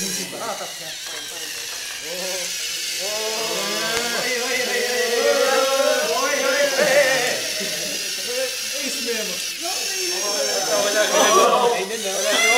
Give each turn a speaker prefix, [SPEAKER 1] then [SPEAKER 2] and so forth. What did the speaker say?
[SPEAKER 1] Ah, tá certo. É isso mesmo. Não, ainda não.